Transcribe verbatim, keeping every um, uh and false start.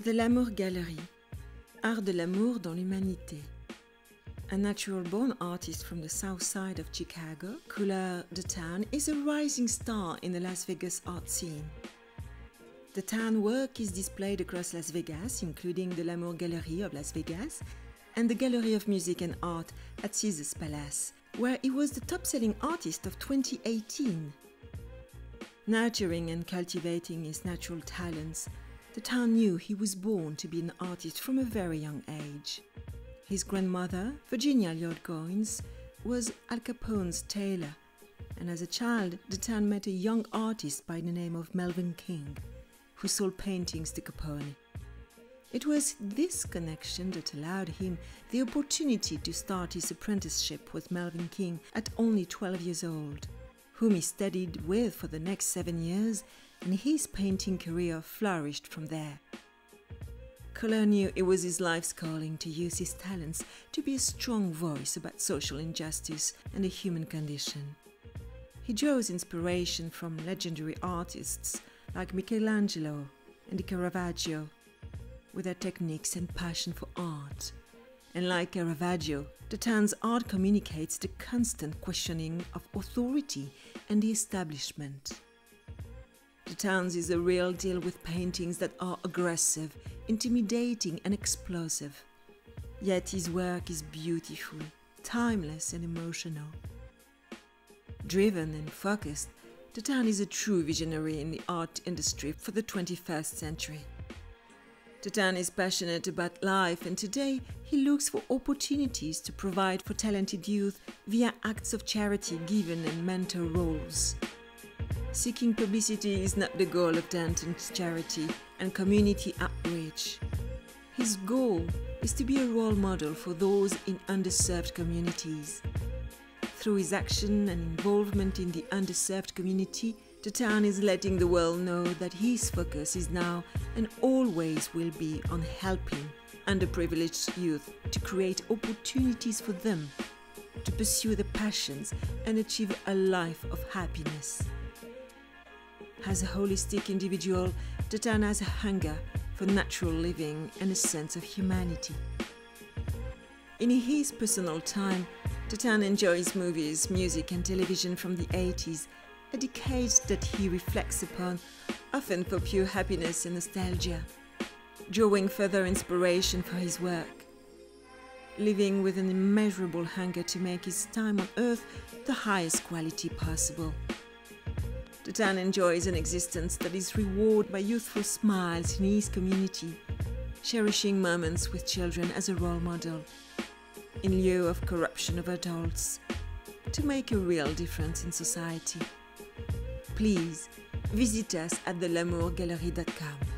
The L'Amour Gallery, Art de l'amour dans l'humanité. A natural-born artist from the south side of Chicago, Couleur de Town is a rising star in the Las Vegas art scene. The Town work is displayed across Las Vegas, including the L'Amour Gallery of Las Vegas and the Gallery of Music and Art at Caesars Palace, where he was the top-selling artist of twenty eighteen. Nurturing and cultivating his natural talents, the Town knew he was born to be an artist from a very young age. His grandmother, Virginia Lloyd Goins, was Al Capone's tailor, and as a child, the Town met a young artist by the name of Melvin King, who sold paintings to Capone. It was this connection that allowed him the opportunity to start his apprenticeship with Melvin King at only twelve years old, whom he studied with for the next seven years, and his painting career flourished from there. Couleur knew it was his life's calling to use his talents to be a strong voice about social injustice and the human condition. He draws inspiration from legendary artists like Michelangelo and Caravaggio, with their techniques and passion for art. And like Caravaggio, the Town's art communicates the constant questioning of authority and the establishment. The Town's is a real deal with paintings that are aggressive, intimidating and explosive. Yet his work is beautiful, timeless and emotional. Driven and focused, the Town is a true visionary in the art industry for the twenty-first century. The Town is passionate about life, and today he looks for opportunities to provide for talented youth via acts of charity given and mentor roles. Seeking publicity is not the goal of Danton's charity and community outreach. His goal is to be a role model for those in underserved communities. Through his action and involvement in the underserved community, the Town is letting the world know that his focus is now and always will be on helping underprivileged youth to create opportunities for them to pursue their passions and achieve a life of happiness. As a holistic individual, the Town has a hunger for natural living and a sense of humanity. In his personal time, the Town enjoys movies, music and television from the eighties, a decade that he reflects upon, often for pure happiness and nostalgia, drawing further inspiration for his work. Living with an immeasurable hunger to make his time on earth the highest quality possible. The Town enjoys an existence that is rewarded by youthful smiles in his community, cherishing moments with children as a role model, in lieu of corruption of adults, to make a real difference in society. Please visit us at the l'amour gallery dot com.